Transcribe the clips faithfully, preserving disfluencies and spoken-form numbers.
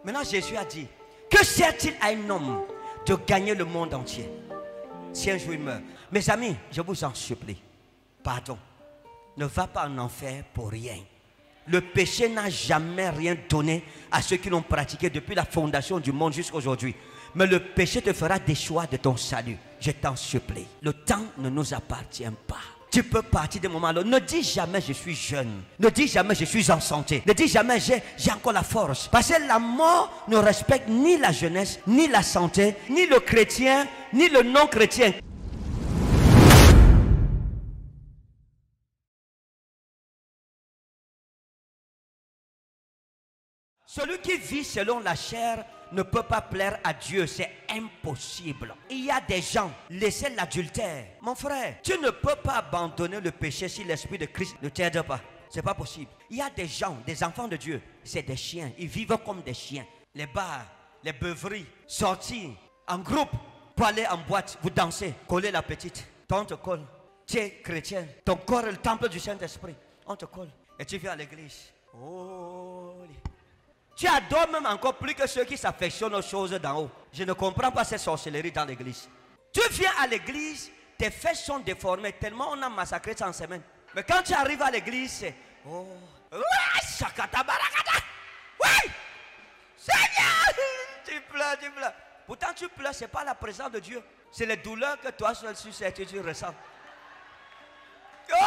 Maintenant, Jésus a dit, que sert-il à un homme de gagner le monde entier si un jour il meurt? Mes amis, je vous en supplie, pardon, ne va pas en enfer pour rien. Le péché n'a jamais rien donné à ceux qui l'ont pratiqué depuis la fondation du monde jusqu'à aujourd'hui. Mais le péché te fera déchoir de ton salut. Je t'en supplie. Le temps ne nous appartient pas. Tu peux partir de moment là. Ne dis jamais je suis jeune. Ne dis jamais je suis en santé. Ne dis jamais j'ai encore la force. Parce que la mort ne respecte ni la jeunesse, ni la santé, ni le chrétien, ni le non-chrétien. Celui qui vit selon la chair ne peut pas plaire à Dieu, c'est impossible. Il y a des gens, laissez l'adultère. Mon frère, tu ne peux pas abandonner le péché si l'Esprit de Christ ne t'aide pas. C'est pas possible. Il y a des gens, des enfants de Dieu, c'est des chiens. Ils vivent comme des chiens. Les bars, les beuveries, sortir en groupe pour aller en boîte, vous dansez, coller la petite. Ton te colle. Tu es chrétien. Ton corps est le temple du Saint-Esprit. On te colle. Et tu viens à l'église. Oh. Tu adores même encore plus que ceux qui s'affectionnent aux choses d'en haut. Je ne comprends pas cette sorcellerie dans l'église. Tu viens à l'église, tes fesses sont déformées tellement on a massacré ça en semaine. Mais quand tu arrives à l'église, c'est oh, shakata barakata. Oui, Seigneur, tu pleures, tu pleures. Pourtant tu pleures, c'est pas la présence de Dieu, c'est les douleurs que toi seul sur cette tu ressens. Oh,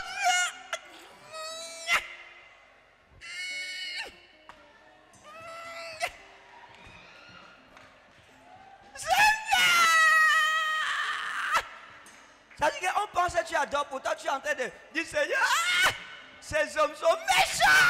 on pense que tu adores, pourtant tu es en train de dire Seigneur, ah, ces hommes sont méchants.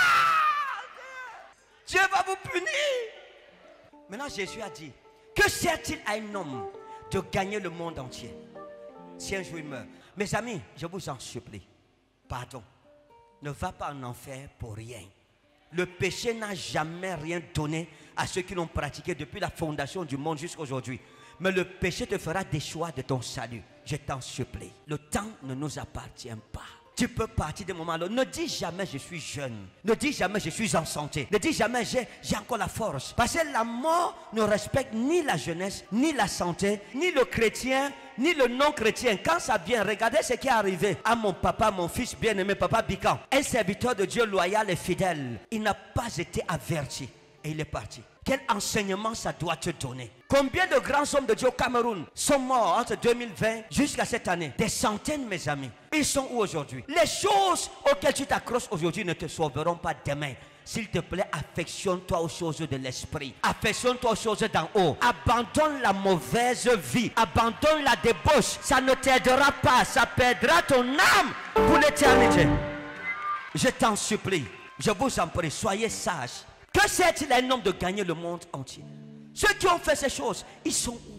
Dieu va vous punir. Maintenant Jésus a dit, que sert-il à un homme de gagner le monde entier si un jour il meurt? Mes amis, je vous en supplie, pardon, ne va pas en enfer pour rien. Le péché n'a jamais rien donné à ceux qui l'ont pratiqué depuis la fondation du monde jusqu'à aujourd'hui. Mais le péché te fera déchoir de ton salut. Je t'en supplie. Le temps ne nous appartient pas. Tu peux partir de moment là. Ne dis jamais je suis jeune. Ne dis jamais je suis en santé. Ne dis jamais j'ai encore la force. Parce que la mort ne respecte ni la jeunesse, ni la santé, ni le chrétien, ni le non-chrétien. Quand ça vient, regardez ce qui est arrivé à mon papa, mon fils bien-aimé, papa Bican. Un serviteur de Dieu loyal et fidèle. Il n'a pas été averti. Et il est parti. Quel enseignement ça doit te donner? Combien de grands hommes de Dieu au Cameroun sont morts entre deux mille vingt jusqu'à cette année? Des centaines, mes amis. Ils sont où aujourd'hui? Les choses auxquelles tu t'accroches aujourd'hui ne te sauveront pas demain. S'il te plaît, affectionne-toi aux choses de l'esprit. Affectionne-toi aux choses d'en haut. Abandonne la mauvaise vie. Abandonne la débauche. Ça ne t'aidera pas. Ça perdra ton âme pour l'éternité. Je t'en supplie. Je vous en prie, soyez sages. Que sert-il à un homme de gagner le monde entier? Ceux qui ont fait ces choses, ils sont où?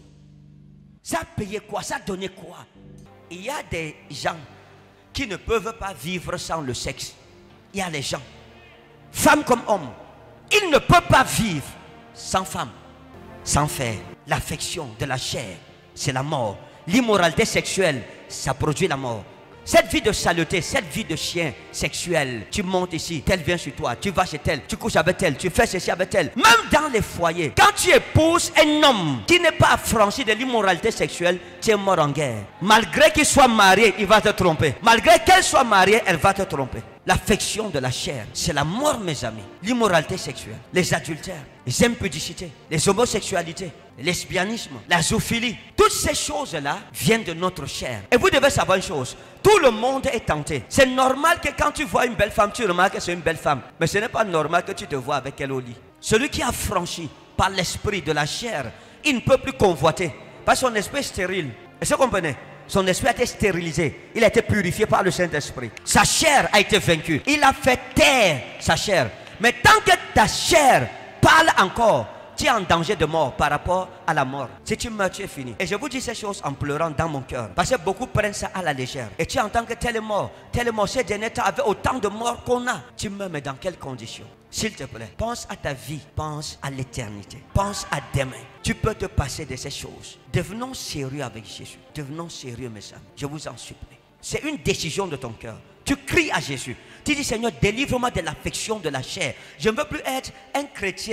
Ça a payé quoi? Ça a donné quoi? Il y a des gens qui ne peuvent pas vivre sans le sexe. Il y a les gens, femmes comme hommes, ils ne peuvent pas vivre sans femme, sans faire. L'affection de la chair, c'est la mort. L'immoralité sexuelle, ça produit la mort. Cette vie de saleté, cette vie de chien sexuel, tu montes ici, tel vient sur toi, tu vas chez tel, tu couches avec tel, tu fais ceci avec tel. Même dans les foyers, quand tu épouses un homme qui n'est pas affranchi de l'immoralité sexuelle, tu es mort en guerre. Malgré qu'il soit marié, il va te tromper. Malgré qu'elle soit mariée, elle va te tromper. L'affection de la chair, c'est la mort, mes amis. L'immoralité sexuelle, les adultères, les impudicités, les homosexualités, le lesbianisme, la zoophilie. Toutes ces choses-là viennent de notre chair. Et vous devez savoir une chose, tout le monde est tenté. C'est normal que quand tu vois une belle femme, tu remarques que c'est une belle femme. Mais ce n'est pas normal que tu te vois avec elle au lit. Celui qui a franchi par l'esprit de la chair, il ne peut plus convoiter. Parce que son esprit est stérile. Est-ce que vous comprenez? Son esprit a été stérilisé. Il a été purifié par le Saint-Esprit. Sa chair a été vaincue. Il a fait taire sa chair. Mais tant que ta chair parle encore, tu es en danger de mort par rapport à la mort. Si tu meurs, tu es fini. Et je vous dis ces choses en pleurant dans mon cœur. Parce que beaucoup prennent ça à la légère. Et tu entends que tel est mort. Tel est mort. Ces derniers temps, avec autant de morts qu'on a. Tu meurs, mais dans quelles conditions? S'il te plaît, pense à ta vie. Pense à l'éternité. Pense à demain. Tu peux te passer de ces choses. Devenons sérieux avec Jésus. Devenons sérieux, mes amis. Je vous en supplie. C'est une décision de ton cœur. Tu cries à Jésus. Tu dis, Seigneur, délivre-moi de l'affection de la chair. Je ne veux plus être un chrétien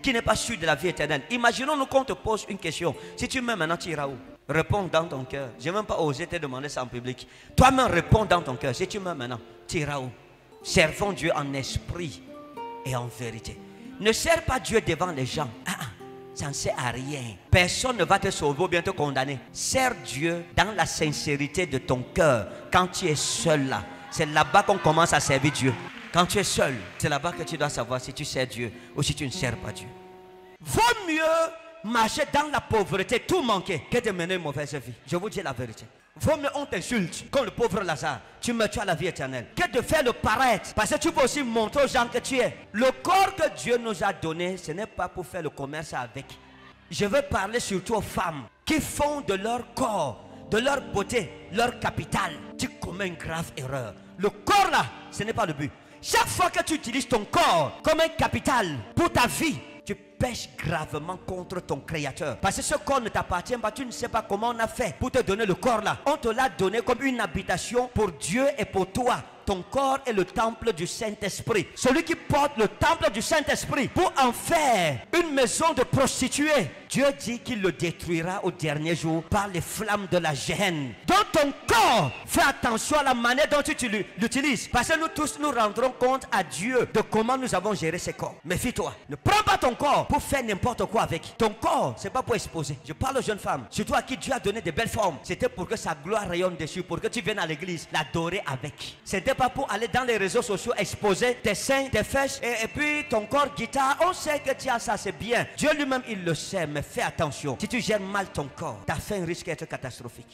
qui n'est pas sûr de la vie éternelle. Imaginons-nous qu'on te pose une question. Si tu meurs maintenant, tu iras où? Réponds dans ton cœur. Je n'ai même pas osé te demander ça en public. Toi-même, réponds dans ton cœur. Si tu meurs maintenant, tu iras où? Servons Dieu en esprit et en vérité. Ne sers pas Dieu devant les gens. Ah, ah, ça ne sert à rien. Personne ne va te sauver ou bien te condamner. Sers Dieu dans la sincérité de ton cœur. Quand tu es seul là, c'est là-bas qu'on commence à servir Dieu. Quand tu es seul, c'est là-bas que tu dois savoir si tu sers Dieu ou si tu ne sers pas Dieu. Vaut mieux marcher dans la pauvreté, tout manquer, que de mener une mauvaise vie. Je vous dis la vérité. Vaut mieux on t'insulte, comme le pauvre Lazare. Tu meurs, tu as la vie éternelle. Que de faire le paraître. Parce que tu peux aussi montrer aux gens que tu es. Le corps que Dieu nous a donné, ce n'est pas pour faire le commerce avec. Je veux parler surtout aux femmes qui font de leur corps, de leur beauté, leur capital. Tu commets une grave erreur. Le corps là, ce n'est pas le but. Chaque fois que tu utilises ton corps comme un capital pour ta vie, tu pèches gravement contre ton créateur. Parce que ce corps ne t'appartient pas. Tu ne sais pas comment on a fait pour te donner le corps là. On te l'a donné comme une habitation pour Dieu et pour toi. Ton corps est le temple du Saint-Esprit. Celui qui porte le temple du Saint-Esprit pour en faire une maison de prostituées, Dieu dit qu'il le détruira au dernier jour par les flammes de la Géhenne. Dans ton corps, fais attention à la manière dont tu l'utilises. Parce que nous tous nous rendrons compte à Dieu de comment nous avons géré ces corps. Méfie-toi. Ne prends pas ton corps pour faire n'importe quoi avec. Ton corps, c'est pas pour exposer. Je parle aux jeunes femmes, surtout à qui Dieu a donné de belles formes. C'était pour que sa gloire rayonne dessus, pour que tu viennes à l'église l'adorer avec. C'était pas pour aller dans les réseaux sociaux exposer tes seins, tes fesses et, et puis ton corps guitare. On sait que tu as ça, c'est bien. Dieu lui-même il le sait, mais fais attention. Si tu gères mal ton corps, ta fin risque d'être catastrophique.